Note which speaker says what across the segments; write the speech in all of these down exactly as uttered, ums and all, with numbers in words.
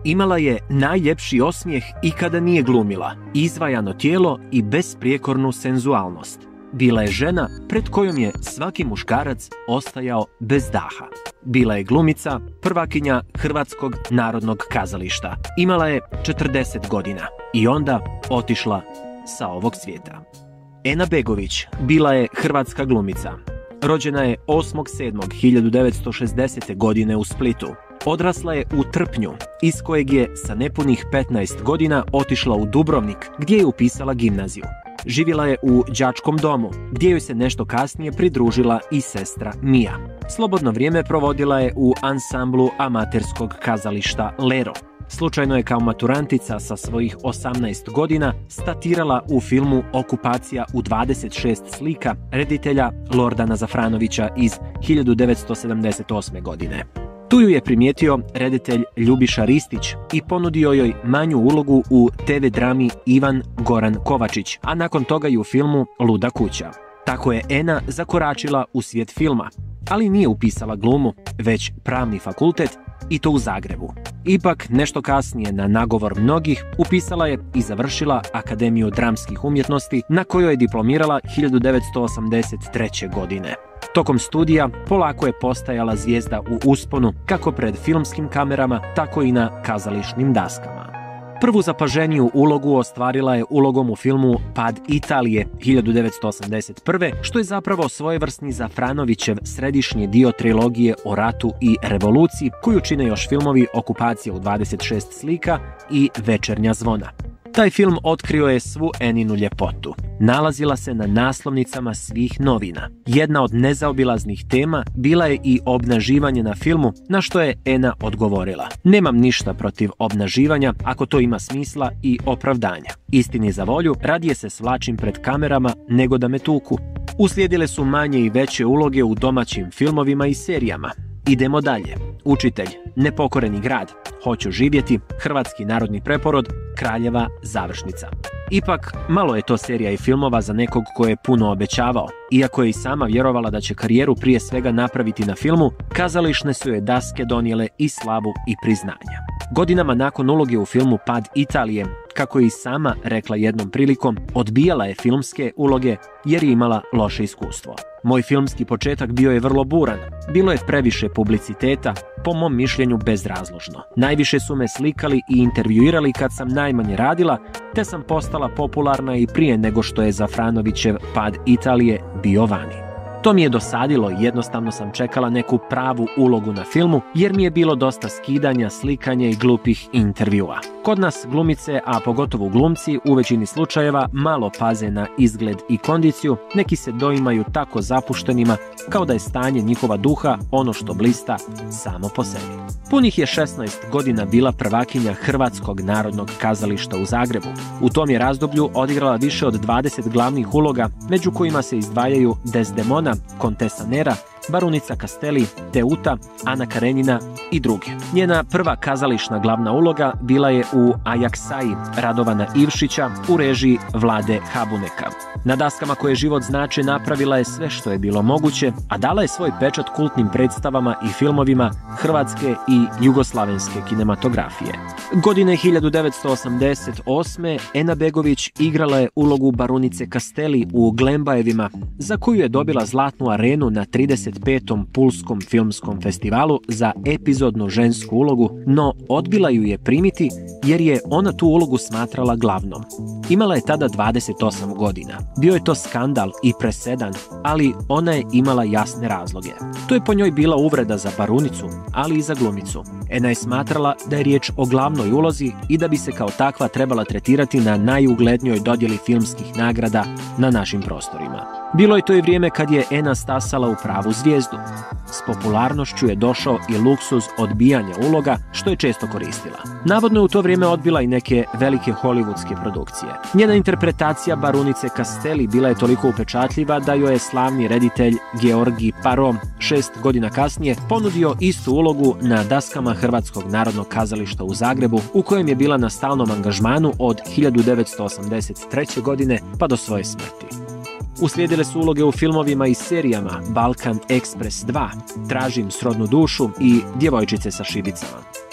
Speaker 1: Imala je najljepši osmijeh i kada nije glumila, izvajano tijelo i besprijekornu senzualnost. Bila je žena pred kojom je svaki muškarac ostajao bez daha. Bila je glumica, prvakinja Hrvatskog narodnog kazališta. Imala je četrdeset godina i onda otišla sa ovog svijeta. Ena Begović bila je hrvatska glumica. Rođena je osmog sedmog hiljadu devetsto šezdesete. godine u Splitu. Odrasla je u Trpnju, iz kojeg je sa nepunih petnaest godina otišla u Dubrovnik, gdje je upisala gimnaziju. Živjela je u đačkom domu, gdje joj se nešto kasnije pridružila i sestra Mija. Slobodno vrijeme provodila je u ansamblu amaterskog kazališta Lero. Slučajno je kao maturantica sa svojih osamnaest godina statirala u filmu Okupacija u dvadeset šest slika reditelja Lordana Zafranovića iz hiljadu devetsto sedamdeset osme. godine. Tu ju je primijetio reditelj Ljubiša Ristić i ponudio joj manju ulogu u te ve drami Ivan Goran Kovačić, a nakon toga i u filmu Luda kuća. Tako je Ena zakoračila u svijet filma, ali nije upisala glumu, već pravni fakultet, i to u Zagrebu. Ipak, nešto kasnije, na nagovor mnogih, upisala je i završila Akademiju dramskih umjetnosti, na kojoj je diplomirala hiljadu devetsto osamdeset treće. godine. Tokom studija polako je postajala zvijezda u usponu, kako pred filmskim kamerama, tako i na kazališnim daskama. Prvu zapaženiju ulogu ostvarila je ulogom u filmu Pad Italije hiljadu devetsto osamdeset prve. što je zapravo svojevrsni Zafranovićev središnji dio trilogije o ratu i revoluciji, koju čine još filmovi Okupacija u dvadeset šest slika i Večernja zvona. Taj film otkrio je svu Eninu ljepotu. Nalazila se na naslovnicama svih novina. Jedna od nezaobilaznih tema bila je i obnaživanje na filmu, na što je Ena odgovorila: "Nemam ništa protiv obnaživanja ako to ima smisla i opravdanja. Istini za volju, radije se svlačim pred kamerama nego da me tuku." Uslijedile su manje i veće uloge u domaćim filmovima i serijama. Idemo dalje. Učitelj, Nepokoreni grad, Hoću živjeti, Hrvatski narodni preporod, Kraljeva završnica. Ipak, malo je to serija i filmova za nekog ko je puno obećavao. Iako je i sama vjerovala da će karijeru prije svega napraviti na filmu, kazališne su joj daske donijele i slavu i priznanja. Godinama nakon uloge u filmu Pad Italije, kako je i sama rekla jednom prilikom, odbijala je filmske uloge jer je imala loše iskustvo. Moj filmski početak bio je vrlo buran. Bilo je previše publiciteta, po mom mišljenju bezrazložno. Najviše su me slikali i intervjuirali kad sam najmanje radila, te sam postala popularna i prije nego što je Zafranovićev Pad Italije bio vani. To mi je dosadilo i jednostavno sam čekala neku pravu ulogu na filmu, jer mi je bilo dosta skidanja, slikanja i glupih intervjua. Kod nas glumice, a pogotovo glumci, u većini slučajeva malo paze na izgled i kondiciju, neki se doimaju tako zapuštenima, kao da je stanje njihova duha ono što blista samo po sebi. Punih je šesnaest godina bila prvakinja Hrvatskog narodnog kazališta u Zagrebu. U tom je razdoblju odigrala više od dvadeset glavnih uloga, među kojima se izdvajaju Desdemona, Kontesa Nera, Barunica Castelli, Teuta, Ana Karenjina i druge. Njena prva kazališna glavna uloga bila je u Ajaksaji Radovana Ivšića u režiji Vlade Habuneka. Na daskama koje život znače napravila je sve što je bilo moguće, a dala je svoj pečat kultnim predstavama i filmovima hrvatske i jugoslavenske kinematografije. Godine hiljadu devetsto osamdeset osme. Ena Begović igrala je ulogu Barunice Castelli u Glembajevima, za koju je dobila Zlatnu arenu na trideset petom Pulskom filmskom festivalu za epizodnu žensku ulogu, no odbila ju je primiti jer je ona tu ulogu smatrala glavnom. Imala je tada dvadeset osam godina. Bio je to skandal i presedan, ali ona je imala jasne razloge. To je po njoj bila uvreda za Barunicu, ali i za glumicu. Ena je smatrala da je riječ o glavnoj ulozi i da bi se kao takva trebala tretirati na najuglednijoj dodjeli filmskih nagrada na našim prostorima. Bilo je to i vrijeme kad je Ena stasala u pravu zvijezdu. S popularnošću je došao i luksuz odbijanja uloga, što je često koristila. Navodno je u to vrijeme odbila i neke velike hollywoodske produkcije. Njena interpretacija Barunice Castelli bila je toliko upečatljiva da joj je slavni reditelj Georgi Parom šest godina kasnije ponudio istu ulogu na daskama Hrvatskog narodnog kazališta u Zagrebu, u kojem je bila na stalnom angažmanu od hiljadu devetsto osamdeset treće. godine pa do svoje smrti. Uslijedile su uloge u filmovima i serijama Balkan Ekspres dva, Tražim srodnu dušu i Djevojčice sa šibicama.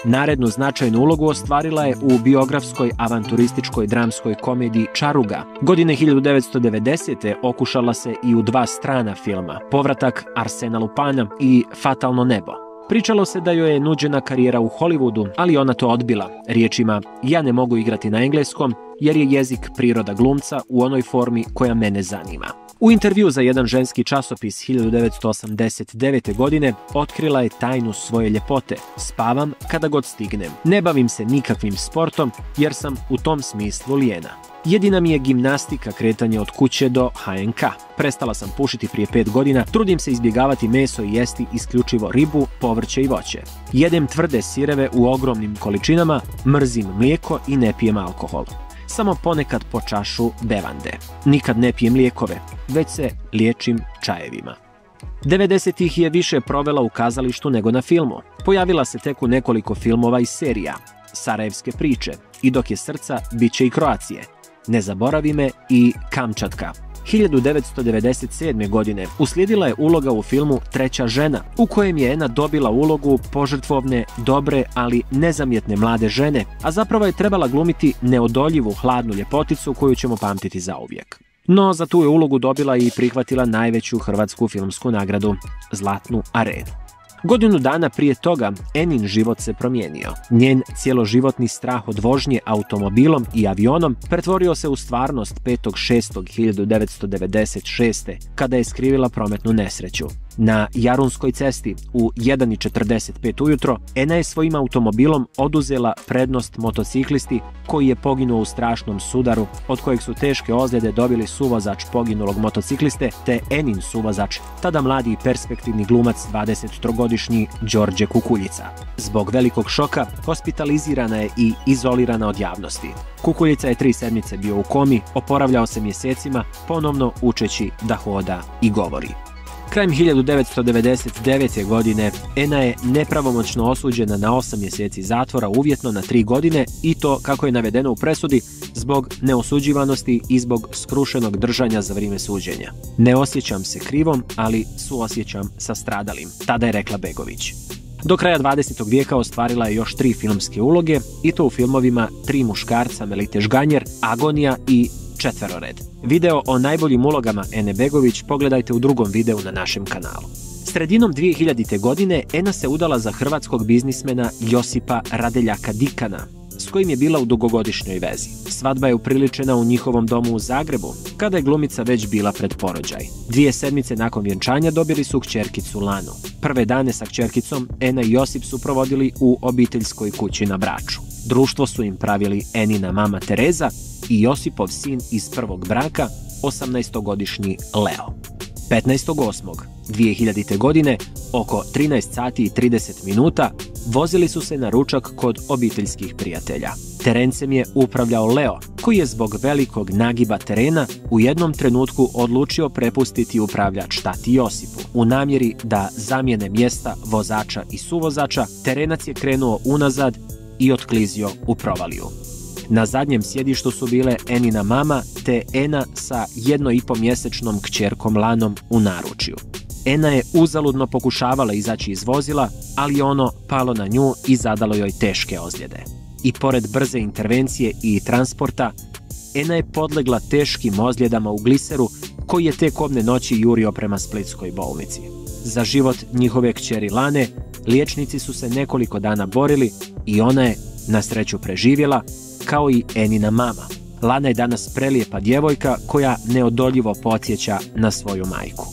Speaker 1: Narednu značajnu ulogu ostvarila je u biografskoj avanturističkoj dramskoj komediji Čaruga. Godine hiljadu devetsto devedesete okušala se i u dva strana filma, Povratak Arsena Lupana i Fatalno nebo. Pričalo se da joj je nuđena karijera u Hollywoodu, ali ona to odbila, riječima ja ne mogu igrati na engleskom jer je jezik priroda glumca u onoj formi koja mene zanima. U intervju za jedan ženski časopis hiljadu devetsto osamdeset devete. godine otkrila je tajnu svoje ljepote. Spavam kada god stignem. Ne bavim se nikakvim sportom jer sam u tom smislu lijena. Jedina mi je gimnastika, kretanje od kuće do ha en ka. Prestala sam pušiti prije pet godina, trudim se izbjegavati meso i jesti isključivo ribu, povrće i voće. Jedem tvrde sireve u ogromnim količinama, mrzim mlijeko i ne pijem alkohol. Samo ponekad po čašu bevande. Nikad ne pijem lijekove, već se liječim čajevima. devedesetih je više provela u kazalištu nego na filmu. Pojavila se tek u nekoliko filmova i serija. Sarajevske priče, I dok je srca, bit će i Kroacije, Ne zaboravi me i Kamčatka. hiljadu devetsto devedeset sedme. godine uslijedila je uloga u filmu Treća žena, u kojem je Ena dobila ulogu požrtvovne, dobre, ali nezamjetne mlade žene, a zapravo je trebala glumiti neodoljivu hladnu ljepoticu koju ćemo pamtiti zauvijek. No, za tu je ulogu dobila i prihvatila najveću hrvatsku filmsku nagradu, Zlatnu arenu. Godinu dana prije toga Enin život se promijenio. Njen cjeloživotni strah od vožnje automobilom i avionom pretvorio se u stvarnost petog šestog hiljadu devetsto devedeset šeste. kada je skrivila prometnu nesreću. Na Jarunskoj cesti u jedan i četrdeset pet ujutro Ena je svojim automobilom oduzela prednost motociklisti koji je poginuo u strašnom sudaru od kojeg su teške ozljede dobili suvozač poginulog motocikliste te Enin suvozač, tada mladi i perspektivni glumac dvadesettrogodišnji Đorđe Kukuljica. Zbog velikog šoka hospitalizirana je i izolirana od javnosti. Kukuljica je tri sedmice bio u komi, oporavljao se mjesecima, ponovno učeći da hoda i govori. Krajem hiljadu devetsto devedeset devete. godine Ena je nepravomoćno osuđena na osam mjeseci zatvora, uvjetno na tri godine i to, kako je navedeno u presudi, zbog neosuđivanosti i zbog skrušenog držanja za vrijeme suđenja. Ne osjećam se krivom, ali suosjećam sa stradalim, tada je rekla Begović. Do kraja dvadesetog vijeka ostvarila je još tri filmske uloge i to u filmovima Tri muškarca Melite Žganjer, Agonija i Četverored. Video o najboljim ulogama Ene Begović pogledajte u drugom videu na našem kanalu. Sredinom dvije hiljadite. godine Ena se udala za hrvatskog biznismena Josipa Radeljaka Dikana, s kojim je bila u dugogodišnjoj vezi. Svadba je upriličena u njihovom domu u Zagrebu, kada je glumica već bila pred porođaj. Dvije sedmice nakon vjenčanja dobili su kćerkicu Lanu. Prve dane sa kćerkicom Ena i Josip su provodili u obiteljskoj kući na Braču. Društvo su im pravili Enina mama Tereza i Josipov sin iz prvog braka, osamnaestogodišnji Leo. petnaestog osmog dvije hiljadite. godine, oko trinaest sati i trideset minuta, vozili su se na ručak kod obiteljskih prijatelja. Terencem je upravljao Leo, koji je zbog velikog nagiba terena u jednom trenutku odlučio prepustiti upravljač tati Josipu. U namjeri da zamijene mjesta vozača i suvozača, terenac je krenuo unazad i otklizio u provaliju. Na zadnjem sjedištu su bile Enina mama te Ena sa jedno i po mjesečnom kćerkom Lanom u naručju. Ena je uzaludno pokušavala izaći iz vozila, ali ono palo na nju i zadalo joj teške ozljede. I pored brze intervencije i transporta, Ena je podlegla teškim ozljedama u gliseru koji je te kobne noći jurio prema splitskoj bolnici. Za život njihove kćeri Lane liječnici su se nekoliko dana borili i ona je, na sreću, preživjela, kao i Enina mama. Lana je danas prelijepa djevojka koja neodoljivo podsjeća na svoju majku.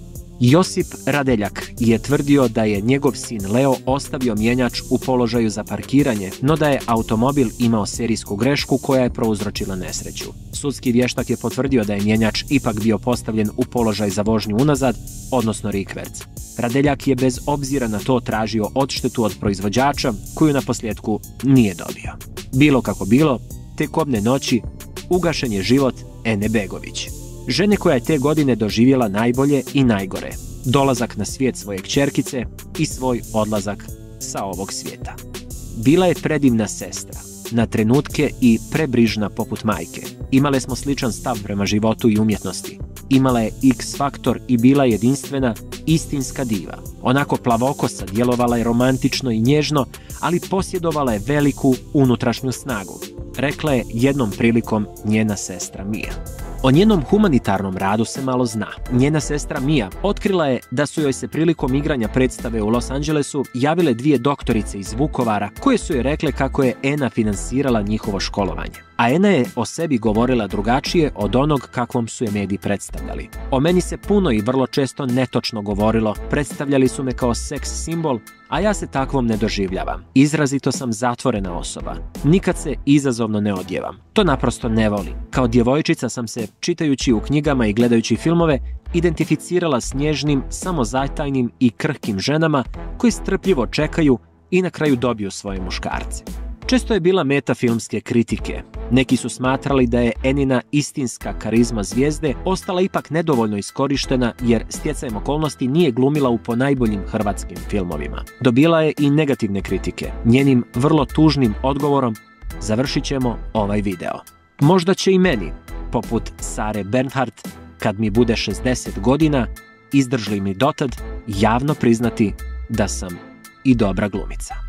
Speaker 1: Josip Radeljak je tvrdio da je njegov sin Leo ostavio mjenjač u položaju za parkiranje, no da je automobil imao serijsku grešku koja je prouzročila nesreću. Sudski vještak je potvrdio da je mjenjač ipak bio postavljen u položaj za vožnju unazad, odnosno rikverc. Radeljak je bez obzira na to tražio odštetu od proizvođača, koju naposljetku nije dobio. Bilo kako bilo, te kobne noći ugašen je život Ene Begović, žene koja je te godine doživjela najbolje i najgore, dolazak na svijet svoje kćerkice i svoj odlazak sa ovog svijeta. Bila je predivna sestra, na trenutke i prebrižna poput majke. Imale smo sličan stav prema životu i umjetnosti. Imala je X faktor i bila jedinstvena, istinska diva. Onako plavokosa, djelovala je romantično i nježno, ali posjedovala je veliku unutrašnju snagu, rekla je jednom prilikom njena sestra Mia. O njenom humanitarnom radu se malo zna. Njena sestra Mia otkrila je da su joj se prilikom igranja predstave u Los Angelesu javile dvije doktorice iz Vukovara koje su joj rekle kako je Ena finansirala njihovo školovanje. A Ena je o sebi govorila drugačije od onog kakvom su je mediji predstavljali. O meni se puno i vrlo često netočno govorilo, predstavljali su me kao seks simbol, a ja se takvom ne doživljavam. Izrazito sam zatvorena osoba. Nikad se izazovno ne odjevam. To naprosto ne volim. Kao djevojčica sam se, čitajući u knjigama i gledajući filmove, identificirala s nježnim, samozatajnim i krhkim ženama koji strpljivo čekaju i na kraju dobiju svoje muškarce. Često je bila meta filmske kritike. Neki su smatrali da je Enina istinska karizma zvijezde ostala ipak nedovoljno iskorištena jer stjecajem okolnosti nije glumila u ponajboljim hrvatskim filmovima. Dobila je i negativne kritike. Njenim vrlo tužnim odgovorom završit ćemo ovaj video. Možda će i meni, poput Sare Bernhardt, kad mi bude šezdeset godina, izdrži li mi dotad javno priznati da sam i dobra glumica.